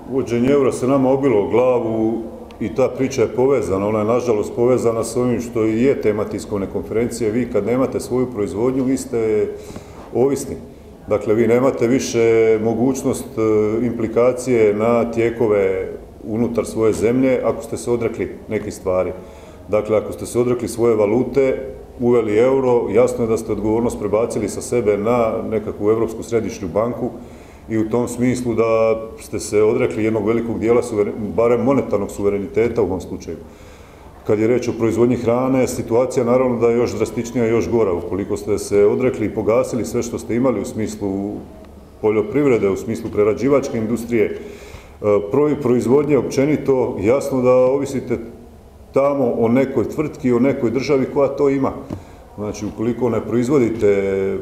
Uvođenje eura se nama obilo o glavu i ta priča je povezana, ona je nažalost povezana s ovim što i je tema tiskovne konferencije. Vi kad nemate svoju proizvodnju, vi ste ovisni. Dakle, vi nemate više mogućnost implikacije na tijekove unutar svoje zemlje ako ste se odrekli nekih stvari. Dakle, ako ste se odrekli svoje valute, uveli euro, jasno je da ste odgovornost prebacili sa sebe na nekakvu Europsku središnju banku i u tom smislu da ste se odrekli jednog velikog dijela, barem monetarnog suvereniteta u ovom slučaju. Kad je reč o proizvodnji hrane, situacija naravno da je još drastičnija i još gora. Ukoliko ste se odrekli i pogasili sve što ste imali u smislu poljoprivrede, u smislu prerađivačke industrije, proizvodnje općenito, jasno da ovisite tamo o nekoj tvrtki, o nekoj državi koja to ima. Znači, ukoliko ne proizvodite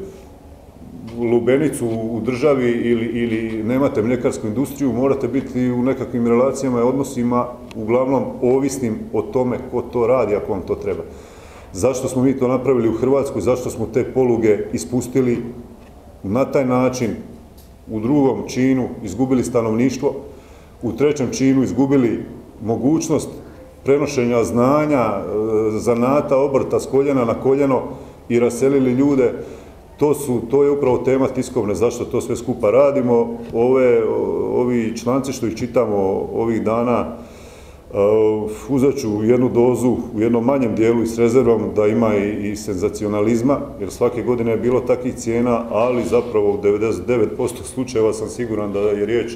lubenicu u državi ili nemate mljekarsku industriju, morate biti u nekakvim relacijama i odnosima uglavnom ovisnim o tome ko to radi ako vam to treba. Zašto smo mi to napravili u Hrvatskoj, zašto smo te poluge ispustili na taj način, u drugom činu izgubili stanovništvo, u trećem činu izgubili mogućnost prenošenja znanja, zanata, obrta s koljena na koljeno i raselili ljude. To je upravo tema tiskovne, zašto to sve skupa radimo. Ovi članci što ih čitamo ovih dana, uzet ću jednu dozu u jednom manjem dijelu i s rezervom da ima i senzacionalizma, jer svake godine je bilo takvih cijena, ali zapravo u 99% slučajeva sam siguran da je riječ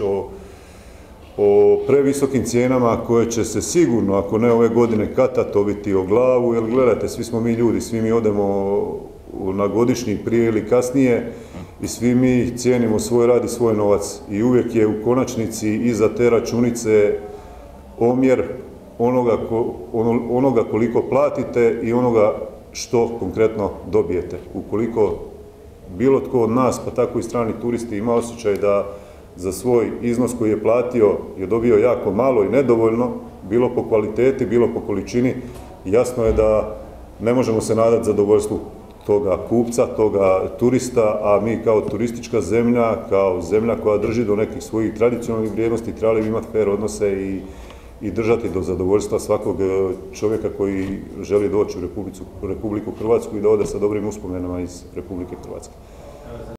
o previsokim cijenama koje će se sigurno, ako ne ove godine, katatobiti o glavu, jer gledajte, svi smo mi ljudi, svi mi odemo na godišnji prije ili kasnije i svi mi cijenimo svoj rad i svoj novac i uvijek je u konačnici iza te računice omjer onoga koliko platite i onoga što konkretno dobijete. Ukoliko bilo tko od nas, pa tako i strani turisti, ima osjećaj da za svoj iznos koji je platio je dobio jako malo i nedovoljno, bilo po kvaliteti, bilo po količini, jasno je da ne možemo se nadati zadovoljstvu toga kupca, toga turista, a mi kao turistička zemlja, kao zemlja koja drži do nekih svojih tradicionalnih vrijednosti, trebali bi imati fer odnose i držati do zadovoljstva svakog čovjeka koji želi doći u Republiku Hrvatsku i da ode sa dobrim uspomenama iz Republike Hrvatske.